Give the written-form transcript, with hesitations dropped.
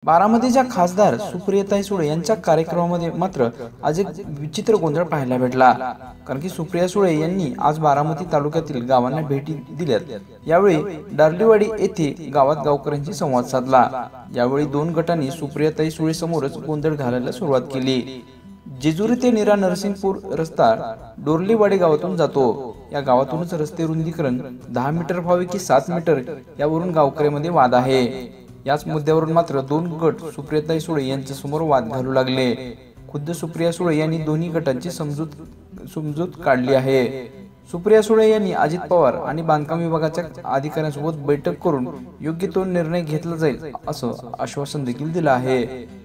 बारामतीच्या खासदार सुप्रियाताई सुळे यांच्या कार्यक्रमामध्ये मात्र आज एक विचित्र गोंधळ पाहायला भेटला। कारण की सुप्रिया सुळे यांनी आज बारामती तालुक्यातील गावांना भेटी दिल्यात। यावेळी डार्लीवाडी येथे गावात गावकऱ्यांशी संवाद साधला। यावेळी दोन गटांनी सुप्रियाताई सुळे समोरच गोंधळ घालायला सुरुवात केली। जेजुरी ते नीरा नरसिंगपूर रस्ता डोर्लीवाडी गावातून जातो। या गावातूनच रस्ते रुंदीकरण 10 मीटर व्हावे की 7 मीटर यावरून गावकऱ्यांमध्ये वाद आहे। याच मुद्द्यावरून मात्र दोन गट सुप्रियाताई सुळे यांच्या समोर वाद घालू लागले। खुद्द सुप्रिया सुळे यांनी दोन्ही गटांची समजूत काढली आहे। सुप्रिया सुळे यांनी अजित पवार आणि बांधकाम विभागाच्या अधिकाऱ्यांसोबत बैठक करून योग्य तो निर्णय घेतला जाईल असं आश्वासन देखील दिलं आहे।